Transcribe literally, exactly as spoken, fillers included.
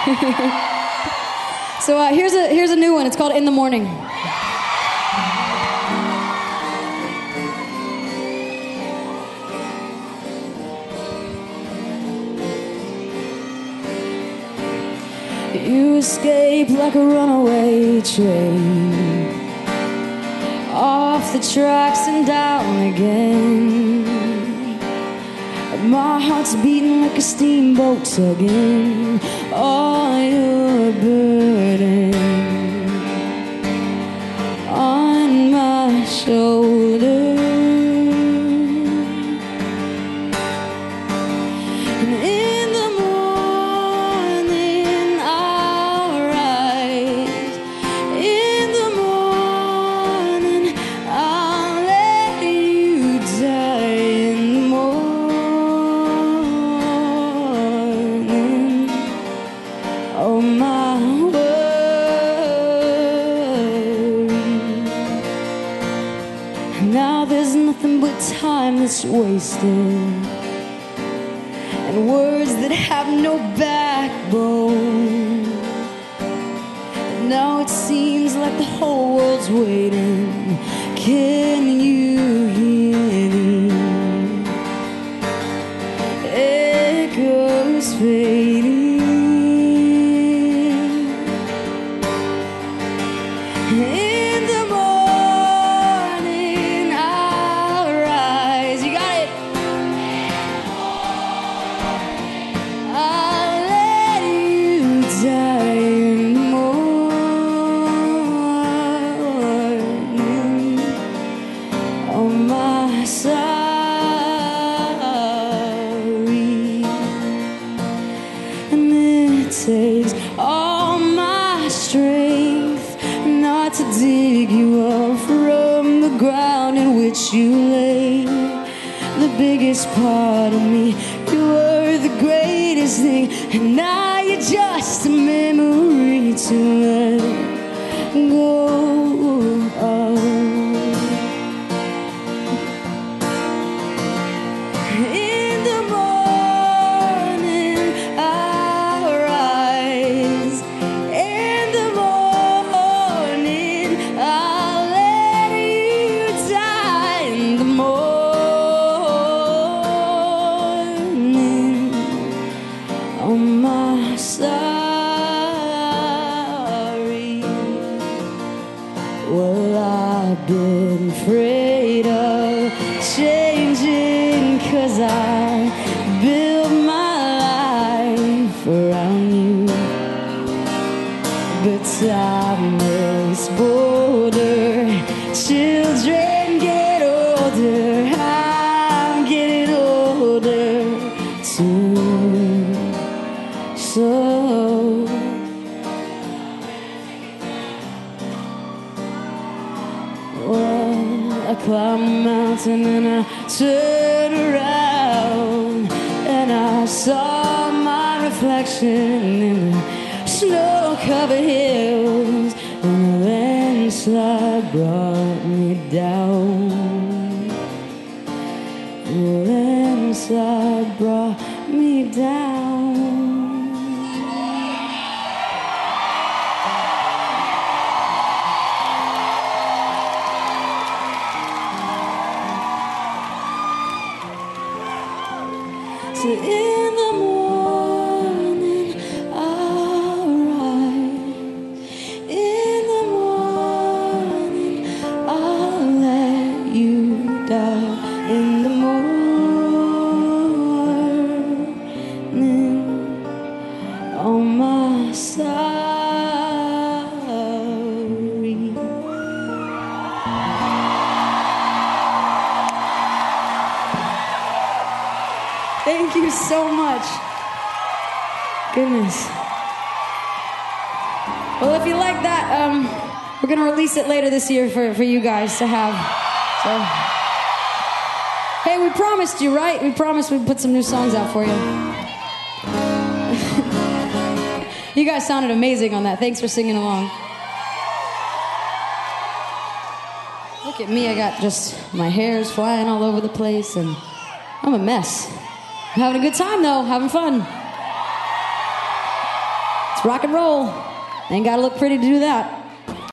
So uh, here's a here's a new one. It's called In the Mourning. You escape like a runaway train, off the tracks and down again. My heart's beating like a steamboat tugging all your burden on my shoulder. And in the morning I'll rise. In the morning I'll let you die. In the morning, oh my word. Now there's nothing but time that's wasted, and words that have no backbone. And now it seems like the whole world's waiting. Can you hear the echoes fading? In the morning I'll rise. You got it. I'll let you die in the morning on my sorry. And it takes all my strength not to dig you up from the ground in which you lay. The biggest part of me, you were the greatest thing, and now you're just a memory to let go of. In the morning I'll rise. In the morning I'll let you die. In the morning on my sorry. Well, I've been afraid of changing, 'cause I built my life around you. But time is bolder, children get older, I'm getting older too. So well, I climbed a mountain and I turned around, and I saw my reflection in the snow-covered hills, and a landslide brought me down. And a landslide brought me down. So in the morning I'll rise. In the morning I'll let you die. In the morning on my sorry. Thank you so much. Goodness. Well, if you like that, um, we're gonna release it later this year for, for you guys to have. So, hey, we promised you, right? We promised we'd put some new songs out for you. You guys sounded amazing on that. Thanks for singing along. Look at me, I got just, my hair's flying all over the place, and I'm a mess. I'm having a good time, though, having fun. It's Rock and roll. Ain't gotta look pretty to do that.